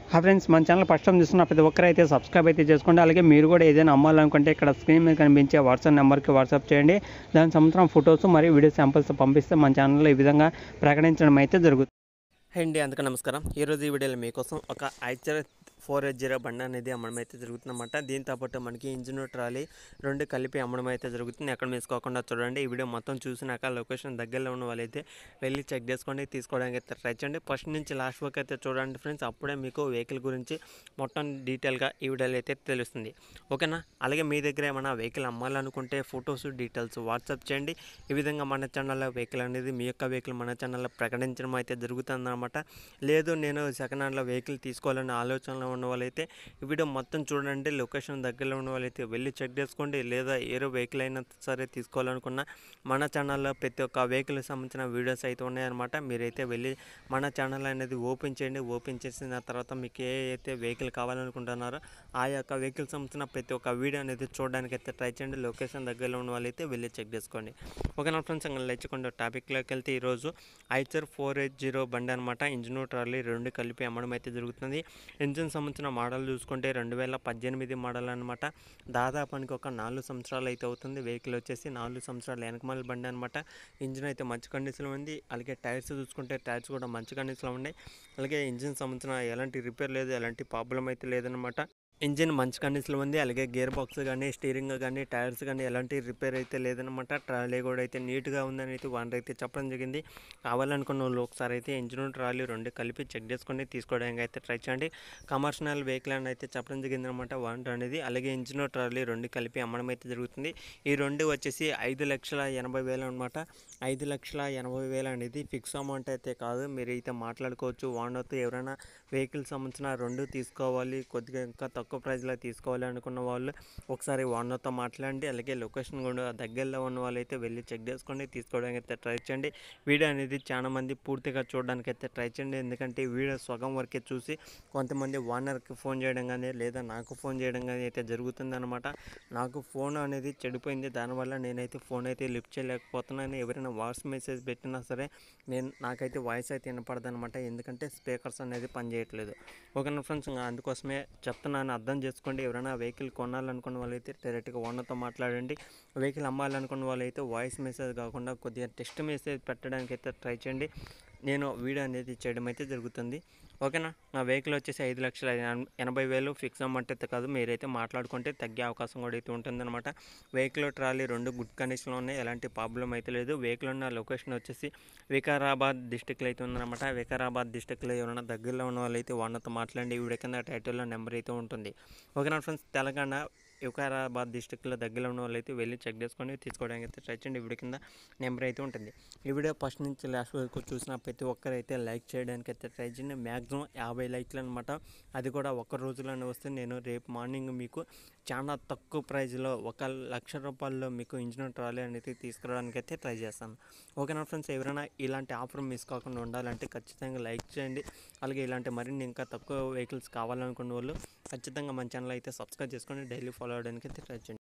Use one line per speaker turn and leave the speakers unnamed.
Friends మన channel first time చూస్తున్న ప్రతి ఒక్కరు అయితే సబ్స్క్రైబ్ అయితే చేసుకోండి. అలాగే మీరు కూడా ఏదైనా అమ్మాలనుకుంటే ఇక్కడ స్క్రీన్ మీద కనిపించే వాట్సాప్ నెంబర్కి వాట్సాప్ చేయండి. దాని సంవత్సరం ఫొటోస్ మరియు వీడియో శాంపిల్స్ పంపిస్తే మన ఛానల్లో ఈ విధంగా ప్రకటించడం అయితే జరుగుతుంది.
అండి అందుకు నమస్కారం. ఈరోజు ఈ వీడియోలో మీకోసం ఒక ఐచర్ 480 బండి అనేది అమ్మడం అయితే జరుగుతుందన్నమాట. దీంతో పాటు మనకి ఇంజిన్ ట్రాలీ రెండు కలిపి అమ్మడం అయితే జరుగుతుంది. ఎక్కడ మిస్ కాకుండా చూడండి. ఈ వీడియో మొత్తం చూసినాక లొకేషన్ దగ్గరలో ఉన్న వాళ్ళైతే వెళ్ళి చెక్ చేసుకోండి, తీసుకోవడానికి అయితే ట్రై చేయండి. ఫస్ట్ నుంచి లాస్ట్ వరకు అయితే చూడండి ఫ్రెండ్స్. అప్పుడే మీకు వెహికల్ గురించి మొత్తం డీటెయిల్గా ఈ వీడియోలో అయితే తెలుస్తుంది. ఓకేనా? అలాగే మీ దగ్గర ఏమైనా వెహికల్ అమ్మాలనుకుంటే ఫొటోస్ డీటెయిల్స్ వాట్సాప్ చేయండి. ఈ విధంగా మన ఛానల్లో వెహికల్ అనేది మీ యొక్క వెహికల్ మన ఛానల్లో ప్రకటించడం అయితే జరుగుతుందన్నమాట. లేదు నేను సెకండ్ హ్యాండ్లో వెహికల్ తీసుకోవాలనే ఆలోచనలో ఉన్న వాళ్ళైతే ఈ వీడియో మొత్తం చూడండి. లొకేషన్ దగ్గరలో ఉన్న వాళ్ళైతే వెళ్ళి చెక్ చేసుకోండి. లేదా ఏరో వెహికల్ అయినా సరే తీసుకోవాలనుకున్న మన ఛానల్లో ప్రతి ఒక్క వెహికల్కి సంబంధించిన వీడియోస్ అయితే ఉన్నాయన్నమాట. మీరైతే వెళ్ళి మన ఛానల్ అనేది ఓపెన్ చేయండి. ఓపెన్ చేసిన తర్వాత మీకు ఏ అయితే వెహికల్ కావాలనుకుంటున్నారో ఆ యొక్క వెహికల్ సంబంధించిన ప్రతి ఒక్క వీడియో అనేది చూడడానికి అయితే ట్రై చేయండి. లొకేషన్ దగ్గరలో ఉన్న వాళ్ళైతే వెళ్ళి చెక్ చేసుకోండి. ఓకేనా ఫ్రెండ్స్? ఇంకా లేచకుండా టాపిక్లోకి వెళ్తే ఈరోజు ఐచర్ 480 బండి అనమాట. ఇంజిన్ ట్రాలీ రెండు కలిపి అమ్మడం అయితే జరుగుతుంది. ఇంజిన్ సంబంధించిన మోడల్ చూసుకుంటే 2018 మోడల్ అనమాట. దాదాపానికి ఒక 4 సంవత్సరాలు అయితే అవుతుంది. వెహికల్ వచ్చేసి 4 సంవత్సరాల వెనకమాల బండి అనమాట. ఇంజిన్ అయితే మంచి కండిషన్లో ఉంది. అలాగే టైర్స్ చూసుకుంటే టైర్స్ కూడా మంచి కండిషన్లో ఉన్నాయి. అలాగే ఇంజిన్ సంబంధించిన ఎలాంటి రిపేర్ లేదు, ఎలాంటి ప్రాబ్లం అయితే లేదనమాట. ఇంజిన్ మంచి కండిషన్లో ఉంది. అలాగే గేర్ బాక్స్ కానీ స్టీరింగ్ కానీ టైర్స్ కానీ ఎలాంటి రిపేర్ అయితే లేదనమాట. ట్రాలీ కూడా అయితే నీట్గా ఉందని అయితే ఓనర్ అయితే చెప్పడం జరిగింది. కావాలనుకున్న వాళ్ళు ఒకసారి అయితే ఇంజిన్ ట్రాలీ రెండు కలిపి చెక్ చేసుకొని తీసుకోవడానికి అయితే ట్రై చేయండి. కమర్షియల్ వెహికల్ అని అయితే చెప్పడం జరిగింది అనమాట ఓనర్ అనేది. అలాగే ఇంజిన్ ట్రాలీ రెండు కలిపి అమ్మడం అయితే జరుగుతుంది. ఈ రెండు వచ్చేసి 5,80,000 అనమాట. 5,80,000 అనేది ఫిక్స్ అమౌంట్ అయితే కాదు. మీరు అయితే మాట్లాడుకోవచ్చు ఓనర్తో. ఎవరైనా వెహికల్ సంబంధించిన రెండు తీసుకోవాలి, కొద్దిగా ఇంకా తక్కువ ప్రైస్లో తీసుకోవాలి అనుకున్న వాళ్ళు ఒకసారి ఓనర్తో మాట్లాడండి. అలాగే లొకేషన్ కూడా దగ్గరలో ఉన్న వాళ్ళు అయితే వెళ్ళి చెక్ చేసుకోండి, తీసుకోవడానికి అయితే ట్రై చేయండి. వీడియో అనేది చాలా మంది పూర్తిగా చూడడానికి అయితే ట్రై చేయండి. ఎందుకంటే వీడియో సగం వరకే చూసి కొంతమంది ఓనర్కి ఫోన్ చేయడం కానీ లేదా నాకు ఫోన్ చేయడం కానీ అయితే జరుగుతుందన్నమాట. నాకు ఫోన్ అనేది చెడిపోయింది. దానివల్ల నేనైతే ఫోన్ అయితే లిఫ్ట్ చేయలేకపోతున్నాను. ఎవరైనా వాయిస్ మెసేజ్ పెట్టినా సరే నాకైతే వాయిస్ అయితే వినపడదు అనమాట. ఎందుకంటే స్పీకర్స్ అనేది పనిచేయట్లేదు. ఓకేనా ఫ్రెండ్స్? అందుకోసమే చెప్తున్నాను, అర్థం చేసుకోండి. ఎవరైనా వెహికల్ కొనాలనుకున్న వాళ్ళైతే డైరెక్ట్గా ఓనర్తో మాట్లాడండి. వెహికల్ అమ్మాలనుకున్న వాళ్ళైతే వాయిస్ మెసేజ్ కాకుండా కొద్దిగా టెక్స్ట్ మెసేజ్ పెట్టడానికి అయితే ట్రై చేయండి. నేను వీడియో అనేది చేయడం అయితే జరుగుతుంది. ఓకేనా? నా వెహికల్ వచ్చేసి 5,80,000 ఫిక్స్ అమౌంట్ అయితే కాదు. మీరైతే మాట్లాడుకుంటే తగ్గే అవకాశం కూడా అయితే ఉంటుందన్నమాట. వెహికల్ ట్రాలీ రెండు గుడ్ కండిషన్లో ఉన్నాయి. ఎలాంటి ప్రాబ్లం అయితే లేదు. వెహికల్ ఉన్న లొకేషన్ వచ్చేసి వికారాబాద్ డిస్టిక్లో అయితే ఉందన్నమాట. వికారాబాద్ డిస్టిక్లో ఎవరైనా దగ్గరలో ఉన్న వాళ్ళు అయితే ఓనర్తో మాట్లాడండి. ఈ వీడియో కింద టైటిల్లో నెంబర్ అయితే ఉంటుంది. ఓకేనా ఫ్రెండ్స్? తెలంగాణ వికారాబాద్ డిస్టిక్లో దగ్గరలో ఉన్న వాళ్ళైతే వెళ్ళి చెక్ చేసుకొని తీసుకోవడానికి అయితే ట్రై చేయండి. వీడియో కింద నెంబర్ అయితే ఉంటుంది. ఈ వీడియో ఫస్ట్ నుంచి లాస్ట్ వరకు చూసిన ప్రతి ఒక్కరైతే లైక్ చేయడానికి అయితే ట్రై చేయండి. మ్యాక్సిమం 50 లైక్లు అనమాట. అది కూడా ఒక్క రోజులోనే వస్తే నేను రేపు మార్నింగ్ మీకు చాలా తక్కువ ప్రైజ్లో 1,00,000 రూపాయల్లో మీకు ఇంజిన్ ట్రాలీ అనేది తీసుకురావడానికి అయితే ట్రై చేస్తాను. ఓకేనా ఫ్రెండ్స్? ఎవరైనా ఇలాంటి ఆఫర్ మిస్ కాకుండా ఉండాలంటే ఖచ్చితంగా లైక్ చేయండి. అలాగే ఇలాంటి మరిన్ని ఇంకా తక్కువ వెహికల్స్ కావాలనుకున్న వాళ్ళు ఖచ్చితంగా మన ఛానల్ అయితే సబ్స్క్రైబ్ చేసుకొని డైలీ ఫాలో అవడానికి అయితే ట్రై చేయండి.